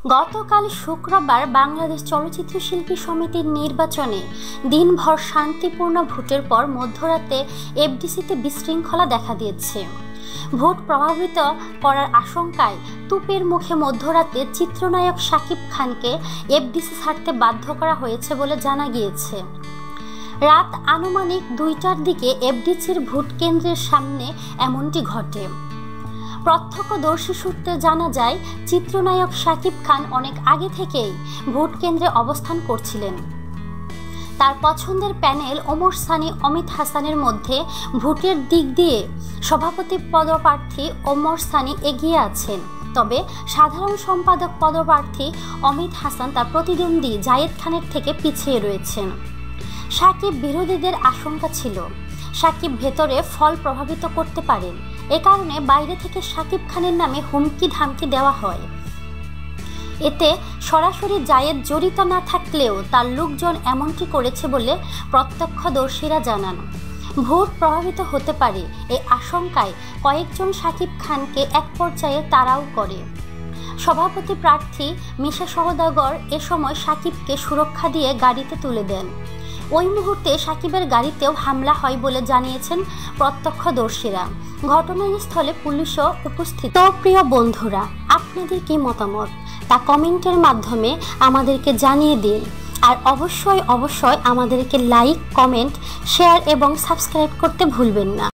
গতকাল শুক্রবার বাংলাদেশ চলচ্চিত্র শিল্পী সমিতির নির্বাচনে দিনভর শান্তিপূর্ণ ভোটের পর মধ্যরাতে এফডিসিতে বিশৃঙ্খলা দেখা দিয়েছে। ভোট প্রভাবিত করার আশঙ্কায় তুপের মুখে মধ্যরাতে চিত্রনায়ক শাকিব খানকে এফডিসি ছাড়তে বাধ্য করা হয়েছে বলে জানা গিয়েছে। রাত আনুমানিক 2টার দিকে এফডিসির ভোট কেন্দ্রের সামনে এমনটি ঘটে। প্রত্যক্ষদর্শী সূত্রে জানা যায়, চিত্রনায়ক শাকিব খান অনেক আগে থেকেই ভোট কেন্দ্রে অবস্থান করছিলেন। তার পছন্দের প্যানেল ওমর সানি অমিত হাসানের মধ্যে ভোটের দিক দিয়ে সভাপতি পদপ্রার্থী ওমর সানি এগিয়ে আছেন, তবে সাধারণ সম্পাদক পদপ্রার্থী অমিত হাসান তার প্রতিদ্বন্দ্বী জায়েদ খানের থেকে পিছিয়ে রয়েছেন। শাকিব বিরোধীদের আশঙ্কা ছিল শাকিব ভেতরে ফল প্রভাবিত করতে পারেন, এ কারণে বাইরে থেকে শাকিব খানের নামে হুমকি ধামকি দেওয়া হয়। এতে সরাসরি জায়েদ জড়িত না থাকলেও তার লোকজন এমনটি করেছে বলে প্রত্যক্ষদর্শীরা জানান। ভোট প্রভাবিত হতে পারে এই আশঙ্কায় কয়েকজন শাকিব খানকে এক পর্যায়ে তাড়াও করে। সভাপতি প্রার্থী মিশা সওদাগর এ সময় শাকিবকে সুরক্ষা দিয়ে গাড়িতে তুলে দেন। ওই মুহূর্তে শাকিবের গাড়িতেও হামলা হয় বলে জানিয়েছেন প্রত্যক্ষদর্শীরা। ঘটনাস্থলে পুলিশও উপস্থিত। তো প্রিয় বন্ধুরা, আপনাদের কি মতামত তা কমেন্টের মাধ্যমে আমাদেরকে জানিয়ে দিন। আর অবশ্যই আমাদেরকে লাইক, কমেন্ট, শেয়ার এবং সাবস্ক্রাইব করতে ভুলবেন না।